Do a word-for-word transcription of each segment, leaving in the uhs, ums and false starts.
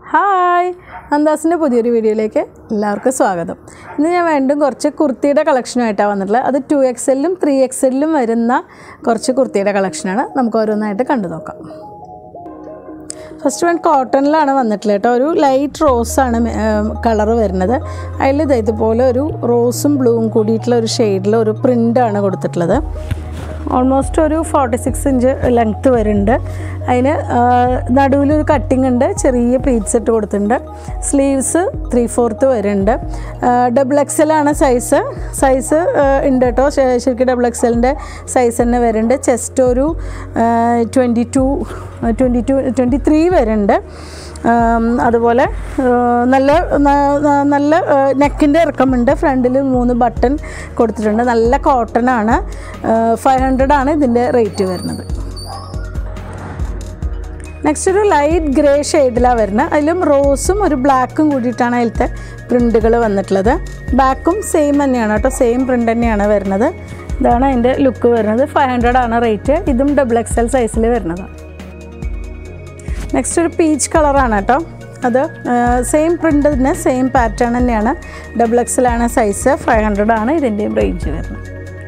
Hi, നന്ദാസിൻ്റെ പുതിയൊരു വീഡിയോയിലേക്ക് എല്ലാവർക്കും സ്വാഗതം. ഇന്ന് ഞാൻ വീണ്ടും കുറച്ച് കുർത്തിയുടെ കളക്ഷനുമായിട്ടാണ് വന്നിട്ടുള്ളത്. അത് ടു എക്സ് എല്ലും ത്രീ എക്സ് എല്ലും വരുന്ന കുറച്ച് കുർത്തിയുടെ കളക്ഷനാണ്. നമുക്ക് ഓരോന്നായിട്ട് കണ്ടു നോക്കാം. ഫസ്റ്റ് വൺ കോട്ടണിലാണ് വന്നിട്ടുള്ളത് കേട്ടോ. ഒരു ലൈറ്റ് റോസാണ് കളറ് വരുന്നത്. അതിൽ ഇതുപോലെ ഒരു റോസും ബ്ലൂവും കൂടിയിട്ടുള്ള ഒരു ഷെയ്ഡിൽ ഒരു പ്രിൻ്റാണ് കൊടുത്തിട്ടുള്ളത്. ഓൾമോസ്റ്റ് ഒരു ഫോർട്ടി സിക്സ് ഇഞ്ച് ലെങ്ത്ത് വരുന്നുണ്ട്. അതിന് നടുവിലൊരു കട്ടിങ് ഉണ്ട്, ചെറിയ പ്ലീറ്റ്സ് ഇട്ട് കൊടുത്തിട്ടുണ്ട്. സ്ലീവ്സ് ത്രീ ഫോർത്ത് വരുന്നുണ്ട്. ഡബിൾ എക്സലാണ് സൈസ് സൈസ് ഉണ്ട് കേട്ടോ. ശരിക്കും ഡബിൾ എക്സലിൻ്റെ സൈസ് തന്നെ വരുന്നുണ്ട്. ചെസ്റ്റ് ഒരു twenty two twenty two twenty three വരുന്നുണ്ട്. അതുപോലെ നല്ല നല്ല നെക്കിൻ്റെ ഇറക്കമുണ്ട്. ഫ്രണ്ടിൽ മൂന്ന് ബട്ടൺ കൊടുത്തിട്ടുണ്ട്. നല്ല കോട്ടനാണ്. ഫൈവ് ഹൺഡ്രഡ് ആണ് ഇതിൻ്റെ റേറ്റ് വരുന്നത്. നെക്സ്റ്റ് ഒരു ലൈറ്റ് ഗ്രേ ഷെയ്ഡിലാണ് വരുന്നത്. അതിലും റോസും ഒരു ബ്ലാക്കും കൂടിയിട്ടാണ് അതിലത്തെ പ്രിൻ്റുകൾ വന്നിട്ടുള്ളത്. ബാക്കും സെയിം തന്നെയാണ് കേട്ടോ, സെയിം പ്രിൻ്റ് തന്നെയാണ് വരുന്നത്. ഇതാണ് അതിൻ്റെ ലുക്ക് വരുന്നത്. ഫൈവ് ഹൺഡ്രഡ് ആണ് റേറ്റ്. ഇതും ഡബിൾ എക്സ് എൽ സൈസിൽ വരുന്നതാണ്. നെക്സ്റ്റ് ഒരു പീച്ച് കളറാണ് കേട്ടോ. അത് സെയിം പ്രിൻ്റ് തന്നെ, സെയിം പാറ്റേൺ തന്നെയാണ്. ഡബിൾ എക്സലാണ് സൈസ്. ഫൈവ് ഹൺഡ്രഡ് ആണ് ഇതിൻ്റെയും റേഞ്ച് വരുന്നത്.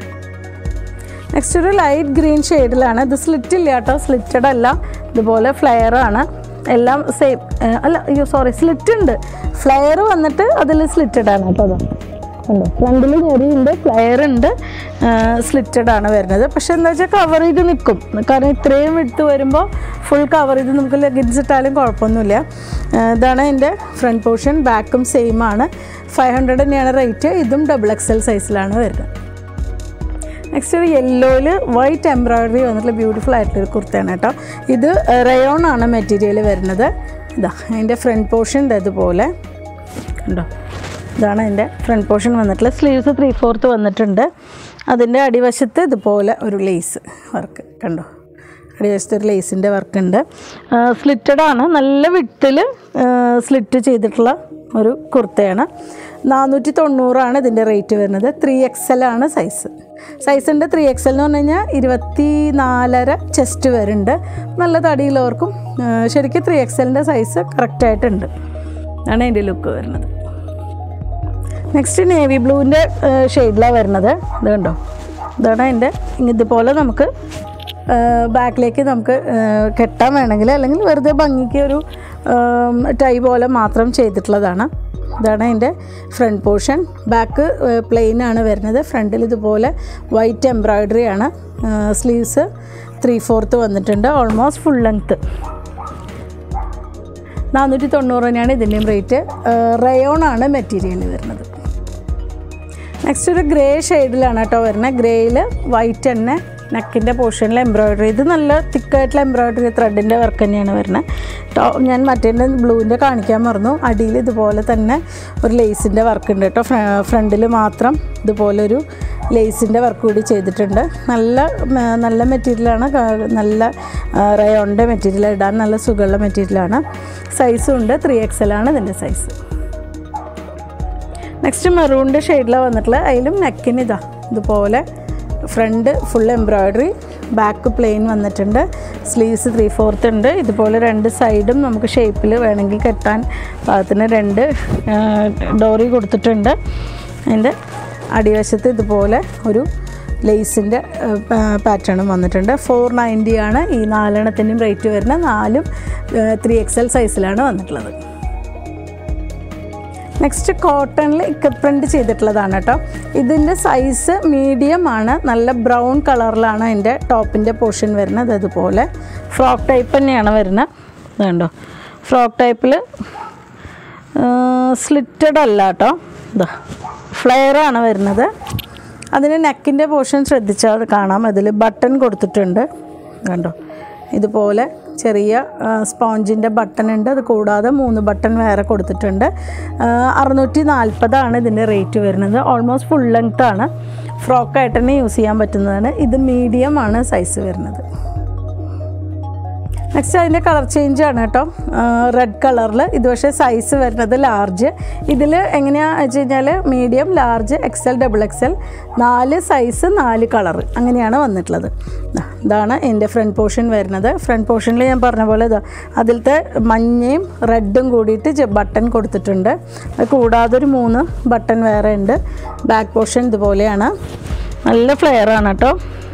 നെക്സ്റ്റ് ഒരു ലൈറ്റ് ഗ്രീൻ ഷെയ്ഡിലാണ്. ഇത് സ്ലിറ്റ് ഇല്ല കേട്ടോ, സ്ലിറ്റഡ് അല്ല. ഇതുപോലെ ഫ്ലെയറാണ്. എല്ലാം സെയിം അല്ല, അയ്യോ സോറി, സ്ലിറ്റ് ഉണ്ട്. ഫ്ലെയർ വന്നിട്ട് അതിൽ സ്ലിറ്റഡ് ആണ് കേട്ടോ. അതാണ് അല്ലോ, ഫ്രണ്ടിൽ ഞെറിയുണ്ട്, ഫ്ലെയർ ഉണ്ട്, സ്ലിറ്റഡ് ആണ് വരുന്നത്. പക്ഷെ എന്താ വെച്ചാൽ കവർ ചെയ്ത് നിൽക്കും. കാരണം ഇത്രയും എടുത്ത് വരുമ്പോൾ ഫുൾ കവർ ചെയ്ത് നമുക്ക് ലഗേജ് ഇട്ടാലും കുഴപ്പമൊന്നുമില്ല. ഇതാണ് എൻ്റെ ഫ്രണ്ട് പോർഷൻ. ബാക്കും സെയിം ആണ്. ഫൈവ് ഹൺഡ്രഡ് തന്നെയാണ് റേറ്റ്. ഇതും ഡബിൾ എക്സ് എൽ സൈസിലാണ് വരുന്നത്. നെക്സ്റ്റ് ഒരു യെല്ലോയിൽ വൈറ്റ് എംബ്രോയ്ഡറി വന്നിട്ടുള്ള ബ്യൂട്ടിഫുൾ ആയിട്ടുള്ളൊരു കുർത്തയാണ് കേട്ടോ. ഇത് റയോൺ ആണ് മെറ്റീരിയൽ വരുന്നത്. ഇതാ അതിൻ്റെ ഫ്രണ്ട് പോർഷൻ ഇതുപോലെ കണ്ടോ. ഇതാണ് അതിൻ്റെ ഫ്രണ്ട് പോർഷൻ വന്നിട്ടുള്ളത്. സ്ലീവ്സ് ത്രീ ഫോർത്ത് വന്നിട്ടുണ്ട്. അതിൻ്റെ അടിവശത്ത് ഇതുപോലെ ഒരു ലേസ് വർക്ക് കണ്ടോ. അടിവശത്ത് ഒരു ലേസിൻ്റെ വർക്കുണ്ട്. സ്ലിറ്റഡ് ആണ്. നല്ല വിട്ടിൽ സ്ലിറ്റ് ചെയ്തിട്ടുള്ള ഒരു കുർത്തയാണ്. നാനൂറ്റി തൊണ്ണൂറാണ് ഇതിൻ്റെ റേറ്റ് വരുന്നത്. ത്രീ എക്സ് എൽ ആണ് സൈസ്. സൈസിൻ്റെ ത്രീ എക്സ് എൽ എന്ന് പറഞ്ഞു കഴിഞ്ഞാൽ ഇരുപത്തി നാലര ചെസ്റ്റ് വരുന്നുണ്ട്. നല്ല തടിയുള്ളവർക്കും ശരിക്കും ത്രീ എക്സ് എല്ലിൻ്റെ സൈസ് കറക്റ്റായിട്ടുണ്ട്. അതാണ് അതിൻ്റെ ലുക്ക് വരുന്നത്. നെക്സ്റ്റ് നേവി ബ്ലൂവിൻ്റെ ഷെയ്ഡിലാണ് വരുന്നത്. ഇത് കണ്ടോ. ഇതാണ് അതിൻ്റെ ഇതുപോലെ നമുക്ക് ബാക്കിലേക്ക് നമുക്ക് കെട്ടാൻ വേണമെങ്കിൽ, അല്ലെങ്കിൽ വെറുതെ ഭംഗിക്ക് ഒരു ടൈ പോലെ മാത്രം ചെയ്തിട്ടുള്ളതാണ്. ഇതാണ് അതിൻ്റെ ഫ്രണ്ട് പോർഷൻ. ബാക്ക് പ്ലെയിൻ ആണ് വരുന്നത്. ഫ്രണ്ടിൽ ഇതുപോലെ വൈറ്റ് എംബ്രോയ്ഡറി ആണ്. സ്ലീവ്സ് ത്രീ ഫോർത്ത് വന്നിട്ടുണ്ട്. Almost full length. നാനൂറ്റി തൊണ്ണൂറ് തന്നെയാണ് ഇതിൻ്റെയും റേറ്റ്. റയോൺ ആണ് മെറ്റീരിയൽ വരുന്നത്. നെക്സ്റ്റ് ഒരു ഗ്രേ ഷെയ്ഡിലാണ് കേട്ടോ വരുന്നത്. ഗ്രേയിൽ വൈറ്റ് തന്നെ നെക്കിൻ്റെ പോർഷനിൽ എംബ്രോയ്ഡറി. ഇത് നല്ല തിക്കായിട്ടുള്ള എംബ്രോയ്ഡറി ത്രെഡിൻ്റെ വർക്ക് തന്നെയാണ് വരുന്നത്. ടോ ഞാൻ മറ്റേ ബ്ലൂവിൻ്റെ കാണിക്കാൻ മറന്നു. അടിയിൽ ഇതുപോലെ തന്നെ ഒരു ലേസിൻ്റെ വർക്ക് ഉണ്ട് കേട്ടോ. ഫ്രണ്ടിൽ മാത്രം ഇതുപോലെ ഒരു ലേസിൻ്റെ വർക്ക് കൂടി ചെയ്തിട്ടുണ്ട്. നല്ല നല്ല മെറ്റീരിയലാണ്. നല്ല റയോണിൻ്റെ മെറ്റീരിയൽ, ഇടാൻ നല്ല സുഖമുള്ള മെറ്റീരിയലാണ്. സൈസും ഉണ്ട്. ത്രീ എക്സ് എൽ ആണ് ഇതിൻ്റെ സൈസ്. നെക്സ്റ്റ് മെറൂണിൻ്റെ ഷെയ്ഡിലാണ് വന്നിട്ടുള്ളത്. അതിലും നെക്കിന് ഇതാ ഇതുപോലെ front full embroidery, back plain വന്നിട്ടുണ്ട്. സ്ലീവ്സ് ത്രീ ഫോർത്ത് ഉണ്ട്. ഇതുപോലെ രണ്ട് സൈഡും നമുക്ക് ഷേപ്പിൽ വേണമെങ്കിൽ കെട്ടാൻ പാകത്തിന് രണ്ട് ഡോറി കൊടുത്തിട്ടുണ്ട്. അതിൻ്റെ അടിവശത്ത് ഇതുപോലെ ഒരു ലേസിൻ്റെ പാറ്റേണും വന്നിട്ടുണ്ട്. ഫോർ നയൻറ്റി ആണ് ഈ നാലെണ്ണത്തിൻ്റെയും റേറ്റ് വരുന്നത്. നാലും ത്രീ എക്സ് എൽ സൈസിലാണ് വന്നിട്ടുള്ളത്. നെക്സ്റ്റ് കോട്ടണിൽ ഇക്കത്ത് പ്രിൻ്റ് ചെയ്തിട്ടുള്ളതാണ് കേട്ടോ. ഇതിൻ്റെ സൈസ് മീഡിയം ആണ്. നല്ല ബ്രൗൺ കളറിലാണ് അതിൻ്റെ ടോപ്പിൻ്റെ പോർഷൻ വരുന്നത്. അതുപോലെ ഫ്രോക്ക് ടൈപ്പ് തന്നെയാണ് വരുന്നത്. ഇതുണ്ടോ, ഫ്രോക്ക് ടൈപ്പിൽ സ്ലിറ്റഡ് അല്ല കേട്ടോ. ഇതാ ഫ്ലെയറാണ് വരുന്നത്. അതിന് നെക്കിൻ്റെ പോർഷൻ ശ്രദ്ധിച്ചാൽ കാണാം. അതിൽ ബട്ടൺ കൊടുത്തിട്ടുണ്ട് കണ്ടോ. ഇതുപോലെ ചെറിയ സ്പോഞ്ചിൻ്റെ ബട്ടൺ ഉണ്ട്. അത് കൂടാതെ മൂന്ന് ബട്ടൺ വേറെ കൊടുത്തിട്ടുണ്ട്. അറുന്നൂറ്റി നാൽപ്പതാണ് ഇതിൻ്റെ റേറ്റ് വരുന്നത്. ഓൾമോസ്റ്റ് ഫുൾ ലെങ്ത് ആണ്. ഫ്രോക്കായിട്ട് തന്നെ യൂസ് ചെയ്യാൻ പറ്റുന്നതാണ്. ഇത് മീഡിയം ആണ് സൈസ് വരുന്നത്. നെക്സ്റ്റ് അതിൻ്റെ കളർ ചേഞ്ച് ആണ് കേട്ടോ. റെഡ് കളറിൽ ഇത് പക്ഷേ സൈസ് വരുന്നത് ലാർജ്. ഇതിൽ എങ്ങനെയാണെന്ന് വെച്ച് കഴിഞ്ഞാൽ medium, large, XL, double XL, നാല് സൈസ് നാല് കളറ് അങ്ങനെയാണ് വന്നിട്ടുള്ളത്. ഇതാണ് എൻ്റെ ഫ്രണ്ട് പോർഷൻ വരുന്നത്. ഫ്രണ്ട് പോർഷനിൽ ഞാൻ പറഞ്ഞ പോലെ ഇതാ അതിലത്തെ മഞ്ഞയും റെഡും കൂടിയിട്ട് ബട്ടൺ കൊടുത്തിട്ടുണ്ട്. അത് കൂടാതെ ഒരു മൂന്ന് ബട്ടൺ വേറെ ഉണ്ട്. ബാക്ക് പോർഷൻ ഇതുപോലെയാണ്. നല്ല ഫ്ലെയർ ആണ് കേട്ടോ.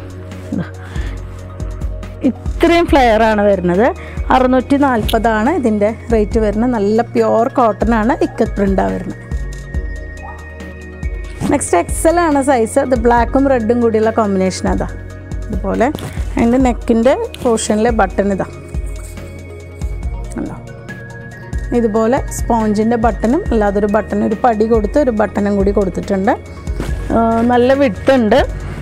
ഇത്രയും ഫ്ലെയർ ആണ് വരുന്നത്. അറുന്നൂറ്റി നാൽപ്പതാണ് ഇതിൻ്റെ റേറ്റ് വരുന്നത്. നല്ല പ്യുവർ കോട്ടൺ ആണ്. ഇക്കത്ത് പ്രിൻ്റാണ് വരുന്നത്. നെക്സ്റ്റ് എക്സൽ ആണ് സൈസ്. ഇത് ബ്ലാക്കും റെഡും കൂടിയുള്ള കോമ്പിനേഷൻ അതാ ഇതുപോലെ. അതിൻ്റെ നെക്കിൻ്റെ പോർഷനിലെ ബട്ടൺ ഇതാ അല്ലോ. ഇതുപോലെ സ്പോഞ്ചിൻ്റെ ബട്ടണും അല്ലാതൊരു ബട്ടൺ, ഒരു പടി കൊടുത്ത് ഒരു ബട്ടണും കൂടി കൊടുത്തിട്ടുണ്ട്. നല്ല വിട്ടുണ്ട്.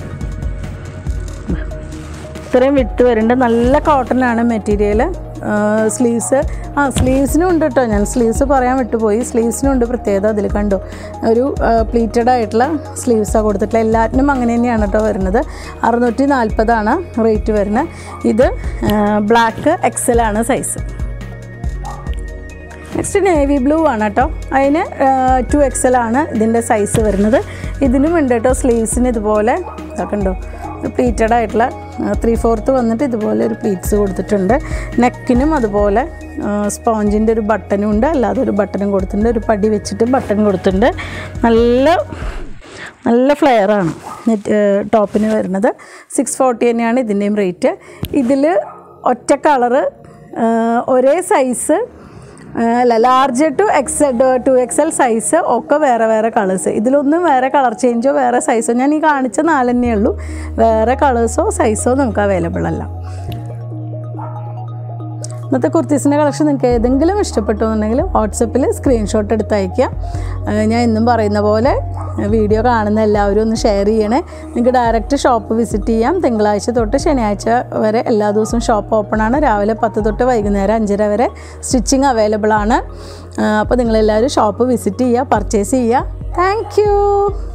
ഇത്രയും വിട്ട് വരുന്നുണ്ട്. നല്ല കോട്ടൺ ആണ് മെറ്റീരിയൽ. സ്ലീവ്സ് ആ സ്ലീവ്സിനും ഉണ്ട് കേട്ടോ. ഞാൻ സ്ലീവ്സ് പറയാൻ വിട്ടുപോയി. സ്ലീവ്സിനും ഉണ്ട് പ്രത്യേകത. അതിൽ കണ്ടു ഒരു പ്ലീറ്റഡ് ആയിട്ടുള്ള സ്ലീവ്സാണ് കൊടുത്തിട്ടുള്ള. എല്ലാറ്റിനും അങ്ങനെ തന്നെയാണ് കേട്ടോ വരുന്നത്. അറുന്നൂറ്റി നാൽപ്പതാണ് റേറ്റ് വരുന്നത്. ഇത് ബ്ലാക്ക് എക്സലാണ് സൈസ്. നെക്സ്റ്റ് നേവി ബ്ലൂ ആണ് കേട്ടോ. അതിന് ടു എക്സൽ ആണ് ഇതിൻ്റെ സൈസ് വരുന്നത്. ഇതിനും ഉണ്ട് കേട്ടോ സ്ലീവ്സിന് ഇതുപോലെ ഇതൊക്കെ ഉണ്ടോ പ്ലീറ്റഡ് ആയിട്ടുള്ള ത്രീ ഫോർത്ത് വന്നിട്ട് ഇതുപോലെ ഒരു പ്ലീറ്റ്സ് കൊടുത്തിട്ടുണ്ട്. നെക്കിനും അതുപോലെ സ്പോഞ്ചിൻ്റെ ഒരു ബട്ടനും ഉണ്ട്, അല്ലാതെ ഒരു ബട്ടനും കൊടുത്തിട്ടുണ്ട്. ഒരു പടി വെച്ചിട്ട് ബട്ടൺ കൊടുത്തിട്ടുണ്ട്. നല്ല നല്ല ഫ്ലെയറാണ് ടോപ്പിന് വരുന്നത്. സിക്സ് ഫോർട്ടി തന്നെയാണ് ഇതിൻ്റെയും റേറ്റ്. ഇതിൽ ഒറ്റ കളറ് ഒരേ സൈസ് അല്ല large two XL two XL size ഒക്കെ വേറെ വേറെ കളേഴ്സ്. ഇതിലൊന്നും വേറെ കളർ ചേഞ്ചോ വേറെ സൈസോ ഞാൻ ഈ കാണിച്ച നാല് തന്നെ ഉള്ളൂ. വേറെ കളേഴ്സോ സൈസോ നമുക്ക് അവൈലബിൾ അല്ല. ഇന്നത്തെ കുർത്തീസിൻ്റെ കളക്ഷൻ നിങ്ങൾക്ക് ഏതെങ്കിലും ഇഷ്ടപ്പെട്ടു എന്നുണ്ടെങ്കിൽ വാട്സപ്പിൽ സ്ക്രീൻഷോട്ട് എടുത്ത് അയയ്ക്കുക. ഞാൻ ഇന്നും പറയുന്ന പോലെ വീഡിയോ കാണുന്ന എല്ലാവരും ഒന്ന് ഷെയർ ചെയ്യണേ. നിങ്ങൾക്ക് ഡയറക്റ്റ് ഷോപ്പ് വിസിറ്റ് ചെയ്യാം. തിങ്കളാഴ്ച തൊട്ട് ശനിയാഴ്ച വരെ എല്ലാ ദിവസവും ഷോപ്പ് ഓപ്പൺ ആണ്. രാവിലെ പത്ത് തൊട്ട് വൈകുന്നേരം അഞ്ചര വരെ സ്റ്റിച്ചിങ് അവൈലബിൾ ആണ്. അപ്പോൾ നിങ്ങളെല്ലാവരും ഷോപ്പ് വിസിറ്റ് ചെയ്യുക, പർച്ചേസ് ചെയ്യുക. Thank U.